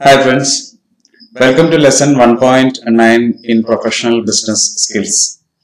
Hi friends, welcome to lesson 1.9 in professional business skills.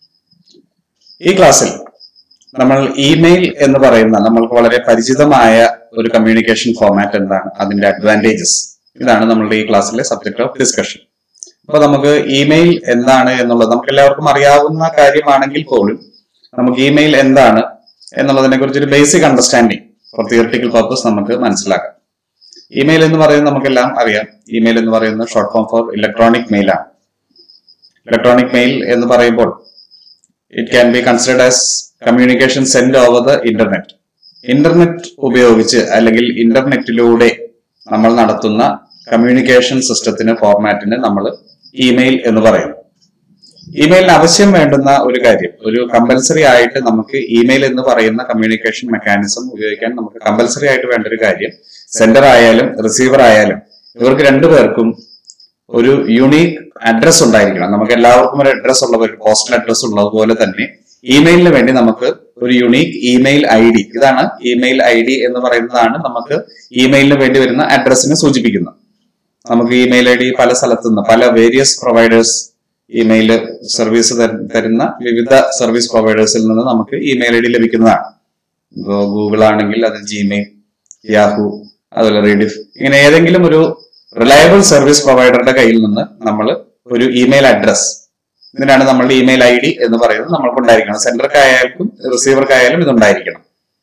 ഈ ക്ലാസ്സിൽ നമ്മൾ ഇമെയിൽ എന്ന് പറയുന്ന നമ്മൾക്ക് വളരെ പരിചിതമായ ഒരു കമ്മ്യൂണിക്കേഷൻ ഫോർമാറ്റ് എന്താണ്, അതിന്റെ അഡ്വാൻറ്റേജസ്, ഇതാണ് നമ്മളുടെ ഈ ക്ലാസ്സിലെ സബ്ജക്ട് ഓഫ് ഡിസ്കഷൻ. അപ്പൊ നമുക്ക് ഇമെയിൽ എന്താണ് എന്നുള്ളത് നമുക്ക് എല്ലാവർക്കും അറിയാവുന്ന കാര്യമാണെങ്കിൽ പോലും നമുക്ക് ഇമെയിൽ എന്താണ് എന്നുള്ളതിനെ കുറിച്ച് ഒരു basic understanding for theoretical purpose നമുക്ക് മനസ്സിലാക്കാം. ഇമെയിൽ എന്ന് പറയുന്നത് നമുക്കെല്ലാം അറിയാം. ഇമെയിൽ എന്ന് പറയുന്നത് short form for electronic mail ആണ്. ഇലക്ട്രോണിക് മെയിൽ എന്ന് പറയുമ്പോൾ it can be considered as communication send over the internet. Internet ഉപയോഗിച്ച് അല്ലെങ്കിൽ ഇന്റർനെറ്റിലൂടെ നമ്മൾ നടത്തുന്ന കമ്മ്യൂണിക്കേഷൻ സിസ്റ്റത്തിന് ഫോർമാറ്റിന് നമ്മൾ ഇമെയിൽ എന്ന് പറയുന്നു. ഇമെയിലിന് ആവശ്യം വേണ്ടുന്ന ഒരു കാര്യം, ഒരു കമ്പൽസറി ആയിട്ട് നമുക്ക് ഇമെയിൽ എന്ന് പറയുന്ന കമ്മ്യൂണിക്കേഷൻ മെക്കാനിസം ഉപയോഗിക്കാൻ നമുക്ക് കമ്പൽസറി ആയിട്ട് വേണ്ട ഒരു കാര്യം, സെൻഡർ ആയാലും റിസീവർ ആയാലും ഇവർക്ക് രണ്ടുപേർക്കും ഒരു യുണീക്ക് അഡ്രസ് ഉണ്ടായിരിക്കണം. നമുക്ക് എല്ലാവർക്കും ഒരു അഡ്രസ് ഉള്ള ഒരു പോസ്റ്റൽ അഡ്രസ് ഉള്ളതുപോലെ തന്നെ ഇമെയിലിന് വേണ്ടി നമുക്ക് ഒരു യുണീക്ക് ഇമെയിൽ ഐ ഡി, ഇതാണ് ഇമെയിൽ ഐ ഡി എന്ന് പറയുന്നതാണ് നമുക്ക് ഇമെയിലിന് വേണ്ടി വരുന്ന അഡ്രസ്സിനെ സൂചിപ്പിക്കുന്നത്. നമുക്ക് ഇമെയിൽ ഐ ഡി പല സ്ഥലത്തുനിന്ന് പല വേരിയസ് പ്രൊവൈഡേഴ്സ് ഇമെയിൽ സർവീസ് തരുന്ന വിവിധ സർവീസ് പ്രൊവൈഡേഴ്സിൽ നിന്ന് നമുക്ക് ഇമെയിൽ ഐ ഡി ലഭിക്കുന്നതാണ്. ഇപ്പോൾ ഗൂഗിൾ ആണെങ്കിൽ അത് ജിമെയിൽ, യാഹു, അതുപോലെ റീഡിഫ്, ഇങ്ങനെ ഏതെങ്കിലും ഒരു റിലയബിൾ സർവീസ് പ്രൊവൈഡറുടെ കയ്യിൽ നിന്ന് നമ്മൾ ഒരു ഇമെയിൽ അഡ്രസ്, ഇതിനാണ് നമ്മളുടെ ഇമെയിൽ ഐ ഡി എന്ന് പറയുന്നത് നമ്മൾക്ക് ഉണ്ടായിരിക്കണം. സെൻഡർക്കായാലും റിസീവർക്കായാലും ഇതുണ്ടായിരിക്കണം.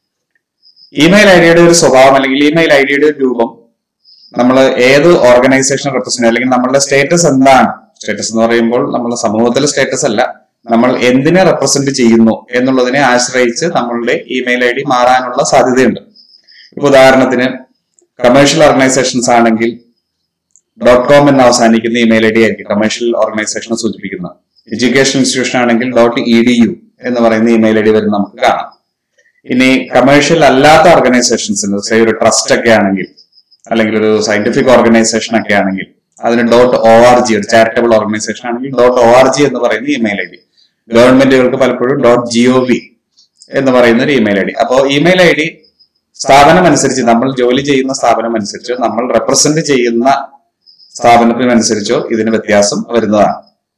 ഇമെയിൽ ഐ ഡിയുടെ ഒരു സ്വഭാവം അല്ലെങ്കിൽ ഇമെയിൽ ഐ ഡിയുടെ ഒരു രൂപം നമ്മൾ ഏത് ഓർഗനൈസേഷൻ റെപ്രസെന്റ് അല്ലെങ്കിൽ നമ്മളുടെ സ്റ്റേറ്റസ് എന്താണ്, സ്റ്റേറ്റസ് എന്ന് പറയുമ്പോൾ നമ്മുടെ സമൂഹത്തിലെ സ്റ്റേറ്റസ് അല്ല, നമ്മൾ എന്തിനെ റെപ്രസെന്റ് ചെയ്യുന്നു എന്നുള്ളതിനെ ആശ്രയിച്ച് നമ്മളുടെ ഇമെയിൽ ഐ ഡി മാറാനുള്ള സാധ്യതയുണ്ട്. ഇപ്പൊ ഉദാഹരണത്തിന് കമേഴ്ഷ്യൽ ഓർഗനൈസേഷൻസ് ആണെങ്കിൽ .com എന്ന് അവസാനിക്കുന്ന ഇമെയിൽ ഐ ഡി ആയിരിക്കും കമേഴ്ഷ്യൽ ഓർഗനൈസേഷനെ സൂചിപ്പിക്കുന്നത്. എഡ്യൂക്കേഷൻ ഇൻസ്റ്റിറ്റ്യൂഷൻ ആണെങ്കിൽ .edu എന്ന് പറയുന്ന ഇമെയിൽ ഐ ഡി വരുന്ന നമുക്ക് കാണാം. ഇനി കമേഴ്ഷ്യൽ അല്ലാത്ത ഓർഗനൈസേഷൻസിന് ഒരു ട്രസ്റ്റ് ഒക്കെ ആണെങ്കിൽ അല്ലെങ്കിൽ ഒരു സയന്റിഫിക് ഓർഗനൈസേഷൻ ഒക്കെ ആണെങ്കിൽ അതിന് .org, ഒരു ചാരിറ്റബിൾ ഓർഗനൈസേഷൻ ആണെങ്കിൽ .org എന്ന് പറയുന്ന ഇമെയിൽ ഐ ഡി. ഗവൺമെന്റുകൾക്ക് പലപ്പോഴും .gov എന്ന് പറയുന്ന ഒരു ഇമെയിൽ ഐ ഡി. അപ്പോൾ ഇമെയിൽ ഐ ഡി സ്ഥാപനം അനുസരിച്ച്, നമ്മൾ ജോലി ചെയ്യുന്ന സ്ഥാപനം അനുസരിച്ചോ നമ്മൾ റെപ്രസെന്റ് ചെയ്യുന്ന സ്ഥാപനത്തിനനുസരിച്ചോ ഇതിന് വ്യത്യാസം വരുന്നതാണ്.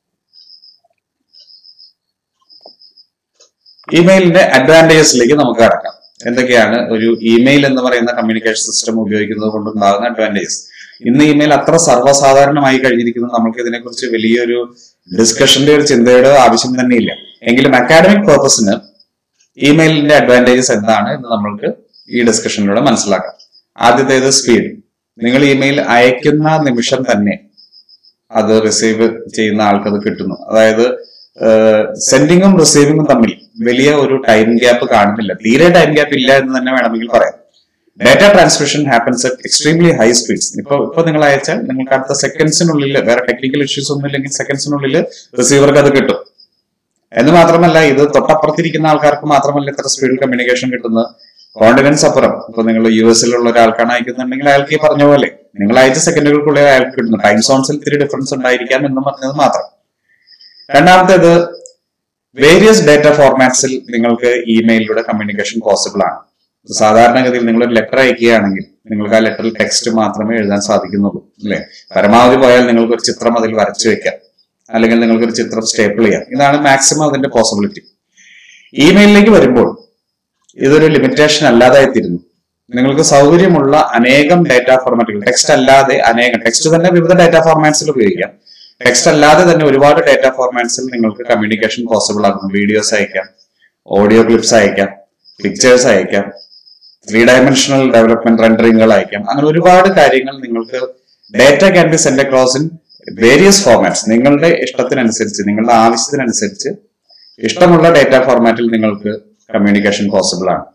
ഇമെയിലിന്റെ അഡ്വാൻറ്റേജസിലേക്ക് നമുക്ക് കടക്കാം. എന്തൊക്കെയാണ് ഒരു ഇമെയിൽ എന്ന് പറയുന്ന കമ്മ്യൂണിക്കേഷൻ സിസ്റ്റം ഉപയോഗിക്കുന്നത് കൊണ്ടുണ്ടാകുന്ന അഡ്വാൻറ്റേജസ്? ഇന്ന് ഇമെയിൽ അത്ര സർവ്വസാധാരണമായി കഴിഞ്ഞിരിക്കുന്നത് നമ്മൾക്ക് ഇതിനെക്കുറിച്ച് വലിയൊരു ഡിസ്കഷന്റെ ഒരു ചിന്തയുടെ ആവശ്യം തന്നെയില്ല. എങ്കിലും അക്കാഡമിക് പർപ്പസിന് ഇമെയിലിന്റെ അഡ്വാൻറ്റേജസ് എന്താണ് എന്ന് നമ്മൾക്ക് ഈ ഡിസ്കഷനിലൂടെ മനസ്സിലാക്കാം. ആദ്യത്തേത് സ്പീഡ്. നിങ്ങൾ ഇമെയിൽ അയക്കുന്ന നിമിഷം തന്നെ അത് റിസീവ് ചെയ്യുന്ന ആൾക്കത് കിട്ടുന്നു. അതായത് സെൻഡിങ്ങും റിസീവിങ്ങും തമ്മിൽ വലിയ ഒരു ടൈം ഗ്യാപ്പ് കാണുന്നില്ല, തീരെ ടൈം ഗ്യാപ്പ് ഇല്ല എന്ന് തന്നെ വേണമെങ്കിൽ പറയാം. Data transmission happens at extremely high speeds. ഇപ്പൊ നിങ്ങൾ അയച്ചാൽ നിങ്ങൾക്ക് അടുത്ത സെക്കൻഡ്സിനുള്ളിൽ, വേറെ ടെക്നിക്കൽ ഇഷ്യൂസ് ഒന്നും ഇല്ലെങ്കിൽ സെക്കൻഡ്സിനുള്ളിൽ റിസീവർക്ക് അത് കിട്ടും. എന്ന് മാത്രമല്ല, ഇത് തൊട്ടപ്പുറത്തിരിക്കുന്ന ആൾക്കാർക്ക് മാത്രമല്ല ഇത്ര സ്പീഡിൽ കമ്മ്യൂണിക്കേഷൻ കിട്ടുന്നത്, കോണ്ടിനൻസ് അപ്പുറം. ഇപ്പൊ നിങ്ങൾ US-ലുള്ള ഒരാൾക്കാണ് അയക്കുന്നുണ്ടെങ്കിൽ അയാൾക്ക് ഈ പറഞ്ഞ പോലെ നിങ്ങൾ അയച്ച സെക്കൻഡുകൾക്കുള്ളിൽ അയാൾക്ക് കിട്ടുന്നു. ടൈം സോൺസിൽ ഇത്തിരി ഡിഫറൻസ് ഉണ്ടായിരിക്കാം എന്ന് പറഞ്ഞത് മാത്രം. രണ്ടാമത്തേത് വേരിയസ് ഡേറ്റ ഫോർമാറ്റ്സിൽ നിങ്ങൾക്ക് ഇമെയിലിലൂടെ കമ്മ്യൂണിക്കേഷൻ പോസിബിൾ ആണ്. സാധാരണഗതിയിൽ നിങ്ങൾ ഒരു ലെറ്റർ അയക്കുകയാണെങ്കിൽ നിങ്ങൾക്ക് ആ ലെറ്ററിൽ ടെക്സ്റ്റ് മാത്രമേ എഴുതാൻ സാധിക്കുന്നുള്ളൂ, അല്ലെ? പരമാവധി പോയാൽ നിങ്ങൾക്ക് ഒരു ചിത്രം അതിൽ വരച്ചു വെക്കാം, അല്ലെങ്കിൽ നിങ്ങൾക്ക് ഒരു ചിത്രം സ്റ്റേപ്പിൾ ചെയ്യാം. ഇതാണ് മാക്സിമം അതിന്റെ പോസിബിലിറ്റി. ഇമെയിലിലേക്ക് വരുമ്പോൾ ഇതൊരു ലിമിറ്റേഷൻ അല്ലാതായിത്തീരുന്നു. നിങ്ങൾക്ക് സൗകര്യമുള്ള അനേകം ഡാറ്റ ഫോർമാറ്റുകൾ, ടെക്സ്റ്റ് അല്ലാതെ അനേകം, ടെക്സ്റ്റ് തന്നെ വിവിധ ഡാറ്റ ഫോർമാറ്റ്സിൽ ഉപയോഗിക്കാം, ടെക്സ്റ്റ് അല്ലാതെ തന്നെ ഒരുപാട് ഡാറ്റ ഫോർമാറ്റ്സിൽ നിങ്ങൾക്ക് കമ്മ്യൂണിക്കേഷൻ പോസിബിൾ ആകുന്നു. വീഡിയോസ് അയക്കാം, ഓഡിയോ ക്ലിപ്സ് അയക്കാം, പിക്ചേഴ്സ് അയക്കാം, 3D ഡെവലപ്മെന്റ് റെൻഡറിങ്ങുകൾ അയക്കാം. അങ്ങനെ ഒരുപാട് കാര്യങ്ങൾ നിങ്ങൾക്ക് data can be send across in various formats. നിങ്ങളുടെ ഇഷ്ടത്തിനനുസരിച്ച്, നിങ്ങളുടെ ആവശ്യത്തിനനുസരിച്ച് ഇഷ്ടമുള്ള ഡാറ്റ ഫോർമാറ്റിൽ നിങ്ങൾക്ക് കമ്മ്യൂണിക്കേഷൻ പോസിബിൾ ആണ്.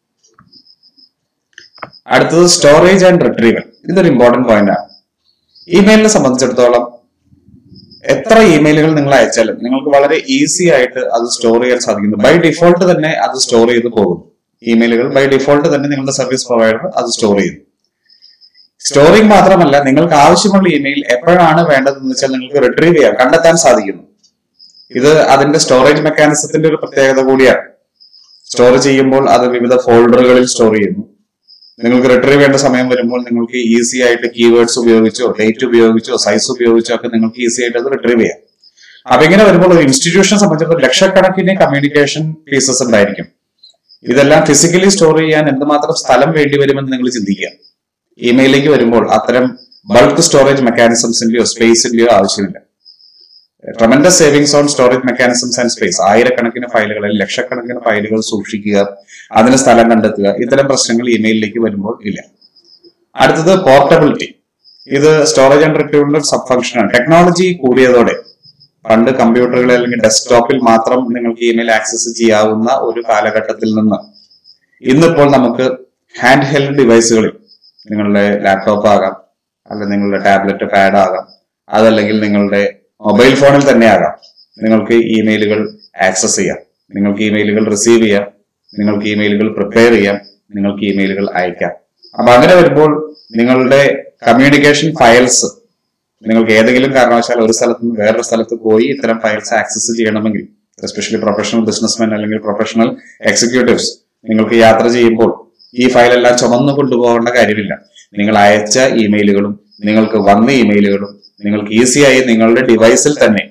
അടുത്തത് സ്റ്റോറേജ് ആൻഡ് റിട്രീവൽ. ഇതൊരു ഇമ്പോർട്ടന്റ് പോയിന്റ് ആണ്. ഇമെയിലിനെ സംബന്ധിച്ചിടത്തോളം എത്ര ഇമെയിലുകൾ നിങ്ങൾ അയച്ചാലും നിങ്ങൾക്ക് വളരെ ഈസി ആയിട്ട് അത് സ്റ്റോർ ചെയ്യാൻ സാധിക്കുന്നു. ബൈ ഡിഫോൾട്ട് തന്നെ അത് സ്റ്റോർ ചെയ്ത് പോകുന്നു. ഇമെയിലുകൾ ബൈ ഡിഫോൾട്ട് തന്നെ നിങ്ങളുടെ സർവീസ് പ്രൊവൈഡർ അത് സ്റ്റോർ ചെയ്യുന്നു. സ്റ്റോറിംഗ് മാത്രമല്ല, നിങ്ങൾക്ക് ആവശ്യമുള്ള ഇമെയിൽ എപ്പോഴാണ് വേണ്ടതെന്ന് വെച്ചാൽ നിങ്ങൾക്ക് റിട്രീവ് ചെയ്യാം, കണ്ടെത്താൻ സാധിക്കുന്നു. ഇത് അതിന്റെ സ്റ്റോറേജ് മെക്കാനിസത്തിന്റെ ഒരു പ്രത്യേകത കൂടിയാണ്. സ്റ്റോർ ചെയ്യുമ്പോൾ അത് വിവിധ ഫോൾഡറുകളിൽ സ്റ്റോർ ചെയ്യുന്നു. നിങ്ങൾക്ക് റിട്രീവ് ചെയ്യേണ്ട സമയം വരുമ്പോൾ നിങ്ങൾക്ക് ഈസി ആയിട്ട് കീവേഡ്സ് ഉപയോഗിച്ചോ ഡേറ്റ് ഉപയോഗിച്ചോ സൈസ് ഉപയോഗിച്ചോ ഒക്കെ നിങ്ങൾക്ക് ഈസി ആയിട്ട് അത് റിട്രീവ് ചെയ്യാം. അപ്പൊ ഇങ്ങനെ വരുമ്പോൾ ഒരു ഇൻസ്റ്റിറ്റ്യൂഷനെ സംബന്ധിച്ചിടത്തോളം ലക്ഷക്കണക്കിന് കമ്മ്യൂണിക്കേഷൻ പീസസ് ഉണ്ടായിരിക്കും. ഇതെല്ലാം ഫിസിക്കലി സ്റ്റോർ ചെയ്യാൻ എന്തുമാത്രം സ്ഥലം വേണ്ടി വരുമെന്ന് നിങ്ങൾ ചിന്തിക്കുക. ഇമെയിലേക്ക് വരുമ്പോൾ അത്തരം ബൾക്ക് സ്റ്റോറേജ് മെക്കാനിസംസിന്റെയോ സ്പേസിന്റെയോ ആവശ്യമില്ല. Tremendous savings on storage mechanisms and space. ആയിരക്കണക്കിന് ഫയലുകളിൽ ലക്ഷക്കണക്കിന് ഫയലുകൾ സൂക്ഷിക്കുക, അതിന് സ്ഥലം കണ്ടെത്തുക, ഇത്തരം പ്രശ്നങ്ങൾ ഇമെയിലിലേക്ക് വരുമ്പോൾ ഇല്ല. അടുത്തത് പോർട്ടബിലിറ്റി. ഇത് സ്റ്റോറേജ് ആൻഡ് റിട്രീവലിന്റെ സബ് ഫംഗ്ഷനാണ്. ടെക്നോളജി കൂടിയതോടെ പണ്ട് കമ്പ്യൂട്ടറുകളിൽ അല്ലെങ്കിൽ ഡെസ്ക്ടോപ്പിൽ മാത്രം നിങ്ങൾക്ക് ഇമെയിൽ ആക്സസ് ചെയ്യാവുന്ന ഒരു കാലഘട്ടത്തിൽ നിന്ന് ഇന്നിപ്പോൾ നമുക്ക് ഹാൻഡ് ഹെൽഡ് ഡിവൈസുകളിൽ, നിങ്ങളുടെ ലാപ്ടോപ്പ് ആകാം, അല്ലെങ്കിൽ നിങ്ങളുടെ ടാബ്ലറ്റ് പാഡ് ആകാം, അതല്ലെങ്കിൽ നിങ്ങളുടെ മൊബൈൽ ഫോണിൽ തന്നെ ആകാം, നിങ്ങൾക്ക് ഇമെയിലുകൾ ആക്സസ് ചെയ്യാം, നിങ്ങൾക്ക് ഇമെയിലുകൾ റിസീവ് ചെയ്യാം, നിങ്ങൾക്ക് ഇമെയിലുകൾ പ്രിപ്പയർ ചെയ്യാം, നിങ്ങൾക്ക് ഇമെയിലുകൾ അയക്കാം. അപ്പൊ അങ്ങനെ വരുമ്പോൾ നിങ്ങളുടെ കമ്മ്യൂണിക്കേഷൻ ഫയൽസ് നിങ്ങൾക്ക് ഏതെങ്കിലും കാരണവശാൽ ഒരു സ്ഥലത്ത് നിന്ന് വേറൊരു സ്ഥലത്ത് പോയി ഇത്തരം ഫയൽസ് ആക്സസ് ചെയ്യണമെങ്കിൽ, എസ്പെഷ്യലി പ്രൊഫഷണൽ ബിസിനസ്മെൻ അല്ലെങ്കിൽ പ്രൊഫഷണൽ എക്സിക്യൂട്ടീവ്സ്, നിങ്ങൾക്ക് യാത്ര ചെയ്യുമ്പോൾ ഈ ഫയലെല്ലാം ചുമന്നു കൊണ്ടുപോകേണ്ട കാര്യമില്ല. നിങ്ങൾ അയച്ച ഇമെയിലുകളും നിങ്ങൾക്ക് വന്ന ഇമെയിലുകളും നിങ്ങൾക്ക് ഈസിയായി നിങ്ങളുടെ ഡിവൈസിൽ തന്നെ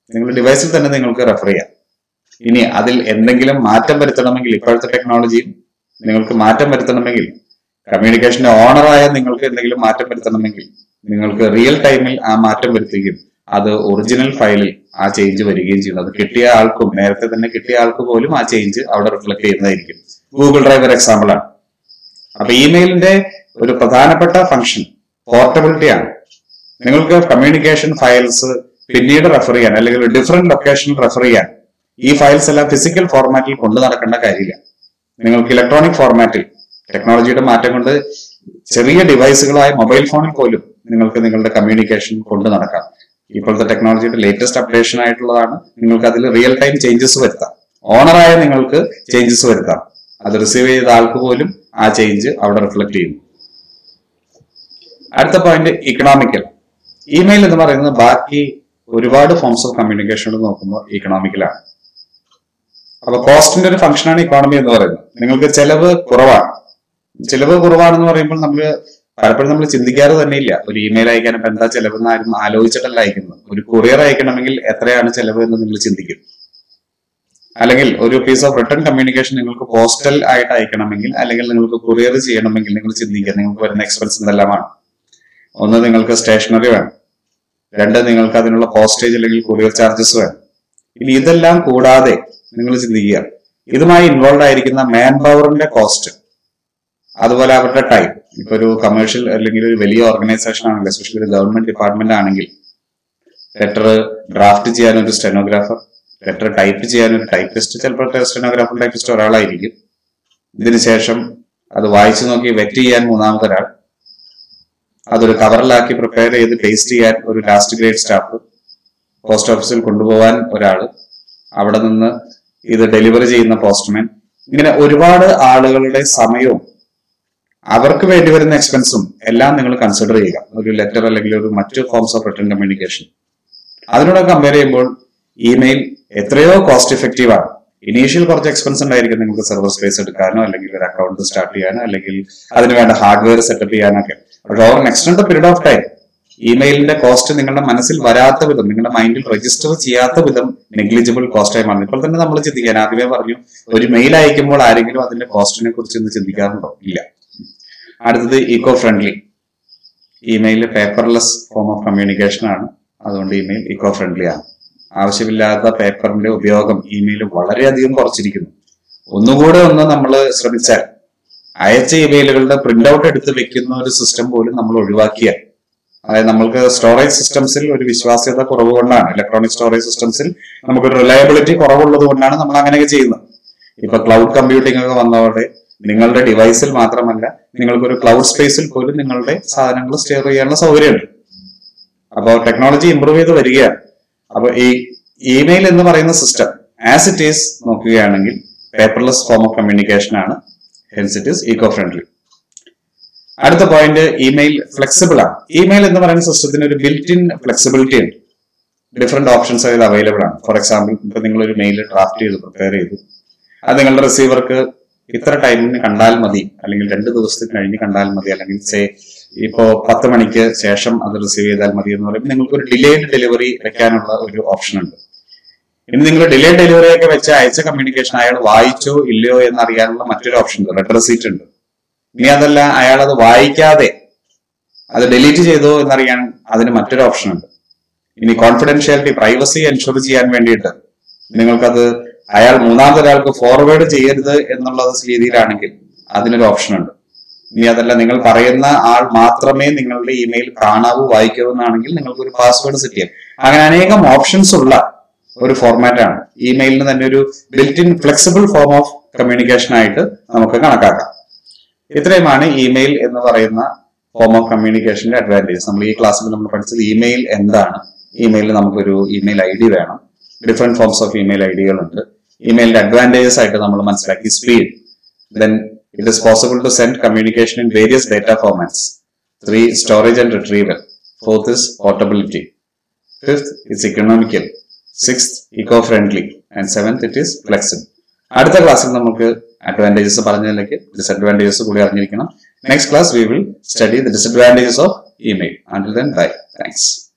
നിങ്ങൾക്ക് റെഫർ ചെയ്യാം. ഇനി അതിൽ എന്തെങ്കിലും മാറ്റം വരുത്തണമെങ്കിൽ, ഇപ്പോഴത്തെ ടെക്നോളജിയിൽ നിങ്ങൾക്ക് മാറ്റം വരുത്തണമെങ്കിൽ, കമ്മ്യൂണിക്കേഷന്റെ ഓണറായ നിങ്ങൾക്ക് എന്തെങ്കിലും മാറ്റം വരുത്തണമെങ്കിൽ നിങ്ങൾക്ക് റിയൽ ടൈമിൽ ആ മാറ്റം വരുത്തുകയും അത് ഒറിജിനൽ ഫയലിൽ ആ ചേഞ്ച് വരികയും ചെയ്യുന്നത്. അത് കിട്ടിയ ആൾക്കും, നേരത്തെ തന്നെ കിട്ടിയ ആൾക്ക് പോലും ആ ചേഞ്ച് അവിടെ റിഫ്ലക്ട് ചെയ്യുന്നതായിരിക്കും. ഗൂഗിൾ ഡ്രൈവ് ഒരു എക്സാമ്പിൾ ആണ്. അപ്പൊ ഇമെയിലിന്റെ ഒരു പ്രധാനപ്പെട്ട ഫംഗ്ഷൻ പോർട്ടബിലിറ്റി ആണ്. നിങ്ങൾക്ക് കമ്മ്യൂണിക്കേഷൻ ഫയൽസ് പിന്നീട് റെഫർ ചെയ്യാൻ അല്ലെങ്കിൽ ഡിഫറെന്റ് ലൊക്കേഷനിൽ റെഫർ ചെയ്യാൻ ഈ ഫയൽസ് എല്ലാം ഫിസിക്കൽ ഫോർമാറ്റിൽ കൊണ്ടു നടക്കേണ്ട കാര്യമില്ല. നിങ്ങൾക്ക് ഇലക്ട്രോണിക് ഫോർമാറ്റിൽ ടെക്നോളജിയുടെ മാറ്റം കൊണ്ട് ചെറിയ ഡിവൈസുകളായ മൊബൈൽ ഫോണിൽ പോലും നിങ്ങൾക്ക് നിങ്ങളുടെ കമ്മ്യൂണിക്കേഷൻ കൊണ്ടു നടക്കാം. ഇപ്പോഴത്തെ ടെക്നോളജിയുടെ ലേറ്റസ്റ്റ് അപ്ഡേഷൻ ആയിട്ടുള്ളതാണ്. നിങ്ങൾക്ക് അതിൽ റിയൽ ടൈം ചേഞ്ചസ് വരുത്താം. ഓണറായ നിങ്ങൾക്ക് ചേഞ്ചസ് വരുത്താം. അത് റിസീവ് ചെയ്ത ആൾക്ക് പോലും ആ ചേഞ്ച് അവിടെ റിഫ്ലക്ട് ചെയ്യുന്നു. അടുത്ത പോയിന്റ് ഇക്കണോമിക്കൽ. ഇമെയിൽ എന്ന് പറയുന്നത് ബാക്കി ഒരുപാട് ഫോംസ് ഓഫ് കമ്മ്യൂണിക്കേഷൻ നോക്കുമ്പോൾ ഇക്കണോമിക്കലാണ്. അപ്പൊ കോസ്റ്റിന്റെ ഒരു ഫംഗ്ഷനാണ് ഇക്കോണമി എന്ന് പറയുന്നത്. നിങ്ങൾക്ക് ചെലവ് കുറവാണെന്ന് പറയുമ്പോൾ പലപ്പോഴും നമ്മൾ ചിന്തിക്കാറ് തന്നെ ഇല്ല. ഒരു ഇമെയിൽ അയക്കാൻ ഇപ്പൊ എന്താ ചെലവെന്ന് ആരും ആലോചിച്ചിട്ടല്ല അയക്കുന്നത്. ഒരു കൊറിയർ അയക്കണമെങ്കിൽ എത്രയാണ് ചെലവ് എന്ന് നിങ്ങൾ ചിന്തിക്കും. അല്ലെങ്കിൽ ഒരു പീസ് ഓഫ് റിട്ടേൺ കമ്മ്യൂണിക്കേഷൻ നിങ്ങൾക്ക് പോസ്റ്റൽ ആയിട്ട് അയക്കണമെങ്കിൽ, അല്ലെങ്കിൽ നിങ്ങൾക്ക് കൊറിയർ ചെയ്യണമെങ്കിൽ നിങ്ങൾ ചിന്തിക്കുക നിങ്ങൾക്ക് വരുന്ന എക്സ്പെൻസ് എന്തെല്ലാമാണ്. ഒന്ന്, നിങ്ങൾക്ക് സ്റ്റേഷനറി വേണം. രണ്ട്, നിങ്ങൾക്ക് അതിനുള്ള പോസ്റ്റേജ് അല്ലെങ്കിൽ കൊറിയർ ചാർജസ് വേണം. ഇനി ഇതെല്ലാം കൂടാതെ നിങ്ങൾ ചിന്തിക്കുക ഇതുമായി ഇൻവോൾവ് ആയിരിക്കുന്ന മാൻ പവറിന്റെ കോസ്റ്റ്, അതുപോലെ അവരുടെ ടൈം. ഇപ്പൊ ഒരു കമേഴ്ഷ്യൽ അല്ലെങ്കിൽ ഒരു വലിയ ഓർഗനൈസേഷൻ ആണെങ്കിൽ, എസ്പെഷ്യലി ഒരു ഗവൺമെന്റ് ഡിപ്പാർട്ട്മെന്റ് ആണെങ്കിൽ, ലെറ്റർ ഡ്രാഫ്റ്റ് ചെയ്യാൻ ഒരു സ്റ്റെനോഗ്രാഫർ, ലെറ്റർ ടൈപ്പ് ചെയ്യാൻ ഒരു ടൈപ്പിസ്റ്റ്, ചിലപ്പോൾ സ്റ്റെനോഗ്രാഫർ ടൈപ്പിസ്റ്റ് ഒരാളായിരിക്കും. ഇതിനുശേഷം അത് വായിച്ചു നോക്കി വെറ്റ് ചെയ്യാൻ മൂന്നാമതൊരാൾ, അതൊരു കവറിലാക്കി പ്രിപ്പയർ ചെയ്ത് പേസ്റ്റ് ചെയ്യാൻ ഒരു ലാസ്റ്റ് ഗ്രേഡ് സ്റ്റാഫ്, പോസ്റ്റ് ഓഫീസിൽ കൊണ്ടുപോകാൻ ഒരാൾ, അവിടെ നിന്ന് ഇത് ഡെലിവറി ചെയ്യുന്ന പോസ്റ്റ്മാൻ. ഇങ്ങനെ ഒരുപാട് ആളുകളുടെ സമയവും അവർക്ക് വേണ്ടി വരുന്ന എക്സ്പെൻസും എല്ലാം നിങ്ങൾ കൺസിഡർ ചെയ്യുക. ഒരു ലെറ്റർ അല്ലെങ്കിൽ ഒരു മറ്റു ഫോംസ് ഓഫ് റിട്ടേൺ കമ്മ്യൂണിക്കേഷൻ അതിനോട് കമ്പയർ ചെയ്യുമ്പോൾ ഇമെയിൽ എത്രയോ കോസ്റ്റ് എഫക്റ്റീവ് ആണ്. ഇനീഷ്യൽ കുറച്ച് എക്സ്പെൻസ് ഉണ്ടായിരിക്കും നിങ്ങൾക്ക് സെർവർ സ്പേസ് എടുക്കാനോ, അല്ലെങ്കിൽ ഒരു അക്കൗണ്ട് സ്റ്റാർട്ട് ചെയ്യാനോ, അല്ലെങ്കിൽ അതിന് വേണ്ട ഹാർഡ്വെയർ സെറ്റപ്പ് ചെയ്യാനൊക്കെ. പക്ഷെ over extend period of time ഇമെയിലിന്റെ കോസ്റ്റ് നിങ്ങളുടെ മനസ്സിൽ വരാത്ത വിധം, നിങ്ങളുടെ മൈൻഡിൽ രജിസ്റ്റർ ചെയ്യാത്ത വിധം നെഗ്ലിജിബിൾ കോസ്റ്റ് ആയി മാറുന്നു. ഇപ്പോൾ തന്നെ നമ്മൾ ചിന്തിക്കാൻ ആദ്യമേ പറഞ്ഞു, ഒരു മെയിൽ അയക്കുമ്പോൾ ആരെങ്കിലും അതിന്റെ കോസ്റ്റിനെ കുറിച്ച് ഒന്ന് ചിന്തിക്കാറുണ്ടോ? ഇല്ല. അടുത്തത് eco friendly. Email paperless form of communication ആണ്. അതുകൊണ്ട് ഇമെയിൽ ഈക്കോ ഫ്രണ്ട്ലി ആണ്. ആവശ്യമില്ലാത്ത പേപ്പറിന്റെ ഉപയോഗം ഇമെയിൽ വളരെയധികം കുറച്ചിരിക്കുന്നു. ഒന്നുകൂടെ നമ്മൾ ശ്രമിച്ചാൽ അയച്ച ഇമെയിലുകളുടെ പ്രിന്റ് ഔട്ട് എടുത്ത് വെക്കുന്ന ഒരു സിസ്റ്റം പോലും നമ്മൾ ഒഴിവാക്കിയാൽ, അതായത് നമ്മൾക്ക് സ്റ്റോറേജ് സിസ്റ്റംസിൽ ഒരു വിശ്വാസ്യത കുറവ് കൊണ്ടാണ്, ഇലക്ട്രോണിക് സ്റ്റോറേജ് സിസ്റ്റംസിൽ നമുക്കൊരു റിലയബിലിറ്റി കുറവുള്ളത് കൊണ്ടാണ് നമ്മൾ അങ്ങനെയൊക്കെ ചെയ്യുന്നത്. ഇപ്പൊ ക്ലൗഡ് കമ്പ്യൂട്ടിംഗ് ഒക്കെ വന്നതോടെ നിങ്ങളുടെ ഡിവൈസിൽ മാത്രമല്ല, നിങ്ങൾക്കൊരു ക്ലൗഡ് സ്പേസിൽ പോലും നിങ്ങളുടെ സാധനങ്ങൾ സ്റ്റോർ ചെയ്യാനുള്ള സൗകര്യമുണ്ട്. അപ്പോൾ ടെക്നോളജി ഇംപ്രൂവ് ചെയ്ത് വരികയാണ്. അപ്പൊ ഈ ഇമെയിൽ എന്ന് പറയുന്ന സിസ്റ്റം ആസ് ഇറ്റ് ഈസ് നോക്കുകയാണെങ്കിൽ പേപ്പർലെസ് ഫോം ഓഫ് കമ്മ്യൂണിക്കേഷൻ ആണ്. Hence it is eco friendly. അടുത്ത പോയിന്റ്, ഇമെയിൽ ഫ്ലെക്സിബിൾ ആണ്. ഇമെയിൽ എന്ന് പറയുന്ന സിസ്റ്റത്തിന് ഒരു ബിൽറ്റ് ഇൻ ഫ്ലെക്സിബിലിറ്റി ഉണ്ട്. ഡിഫറെന്റ് ഓപ്ഷൻസ് അതിൽ അവൈലബിൾ ആണ്. ഫോർ എക്സാമ്പിൾ, ഇപ്പൊ നിങ്ങൾ ഒരു മെയിൽ ഡ്രാഫ്റ്റ് ചെയ്ത് പ്രിപ്പയർ ചെയ്തു, അത് നിങ്ങളുടെ റിസീവർക്ക് ഇത്ര ടൈമിന് കണ്ടാൽ മതി, അല്ലെങ്കിൽ 2 ദിവസത്തിന് കഴിഞ്ഞ് കണ്ടാൽ മതി, അല്ലെങ്കിൽ ഇപ്പോ 10 മണിക്ക് ശേഷം അത് റിസീവ് ചെയ്താൽ മതി എന്ന് പറയുമ്പോൾ നിങ്ങൾക്ക് ഒരു ഡിലേഡ് ഡെലിവറി വെക്കാനുള്ള ഒരു ഓപ്ഷൻ ഉണ്ട്. ഇനി നിങ്ങൾ ഡിലേഡ് ഡെലിവറി ഒക്കെ വെച്ച് അയച്ച കമ്മ്യൂണിക്കേഷൻ അയാൾ വായിച്ചോ ഇല്ലയോ എന്നറിയാനുള്ള മറ്റൊരു ഓപ്ഷൻ ഉണ്ട്, റെഡ് റെസീറ്റ് ഉണ്ട്. ഇനി അതല്ല, അയാൾ അത് വായിക്കാതെ അത് ഡിലീറ്റ് ചെയ്തോ എന്നറിയാൻ അതിന് മറ്റൊരു ഓപ്ഷൻ ഉണ്ട്. ഇനി കോൺഫിഡൻഷ്യാലിറ്റി, പ്രൈവസി എൻഷുർ ചെയ്യാൻ വേണ്ടിയിട്ട് നിങ്ങൾക്കത് അയാൾ മൂന്നാമതൊരാൾക്ക് ഫോർവേഡ് ചെയ്യരുത് എന്നുള്ള രീതിയിലാണെങ്കിൽ അതിനൊരു ഓപ്ഷൻ ഉണ്ട്. ഇനി അതല്ല, നിങ്ങൾ പറയുന്ന ആൾ മാത്രമേ നിങ്ങളുടെ ഇമെയിൽ കാണാവൂ വായിക്കാവൂ എന്നാണെങ്കിൽ നിങ്ങൾക്ക് ഒരു പാസ്വേഡ് സെറ്റ് ചെയ്യാം. അങ്ങനെ അനേകം ഓപ്ഷൻസ് ഉള്ള ഒരു ഫോർമാറ്റ് ആണ്. ഇമെയിലിന് തന്നെ ഒരു built in flexible form of communication ആയിട്ട് നമുക്ക് കണക്കാക്കാം. ഇത്രയുമാണ് ഇമെയിൽ എന്ന് പറയുന്ന ഫോം ഓഫ് കമ്മ്യൂണിക്കേഷന്റെ അഡ്വാൻറ്റേജ്. നമ്മൾ ഈ ക്ലാസ്സിൽ നമ്മൾ പഠിച്ചത് ഇമെയിൽ എന്താണ്, ഇമെയിലിൽ നമുക്കൊരു ഇമെയിൽ ഐ ഡി വേണം, different forms of email I ഡികളുണ്ട്. ഇമെയിലിന്റെ അഡ്വാൻറ്റേജസ് ആയിട്ട് നമ്മൾ മനസ്സിലാക്കി speed, then it is possible to send communication in various data formats. 3, storage and retrieval. 4th is portability. 5th is economical. 6th, eco-friendly. And 7th, it is flexible. അടുത്ത ക്ലാസ്സിൽ നമുക്ക് advantages പറഞ്ഞതിലേക്ക് disadvantages കൂടി അറിഞ്ഞിരിക്കണം. Next class we will study the disadvantages of email. Until then, bye. Thanks.